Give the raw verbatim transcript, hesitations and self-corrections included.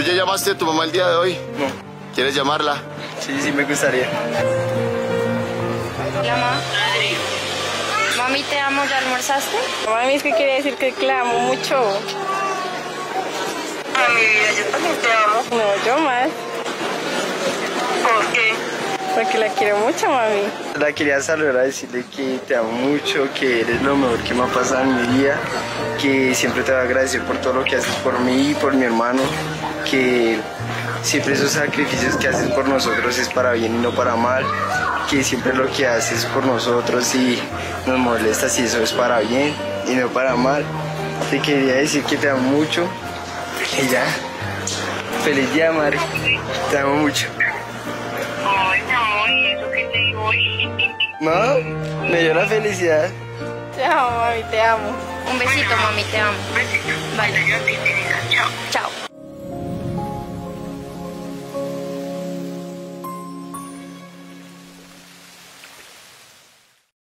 ¿Tú ya llamaste a tu mamá el día de hoy? No. ¿Quieres llamarla? Sí, sí me gustaría. Hola, mamá. Mami, te amo, ¿ya almorzaste? Mami, es que quería decir que la amo mucho. A mi vida, yo también te amo. No, yo más. ¿Por qué? Porque la quiero mucho, mami. La quería saludar a decirle que te amo mucho, que eres lo mejor que me ha pasado en mi vida, que siempre te voy a agradecer por todo lo que haces por mí y por mi hermano, que siempre esos sacrificios que haces por nosotros es para bien y no para mal, que siempre lo que haces por nosotros y nos molestas y eso es para bien y no para mal. Te quería decir que te amo mucho y ya. Feliz día, madre. Te amo mucho. Ay, mi amor, ¿y eso qué te digo hoy? No, me dio la felicidad. Te amo, mami, te amo. Un besito, mami, te amo. Besito. Vale. Yo a ti, te digo, chao. Chao.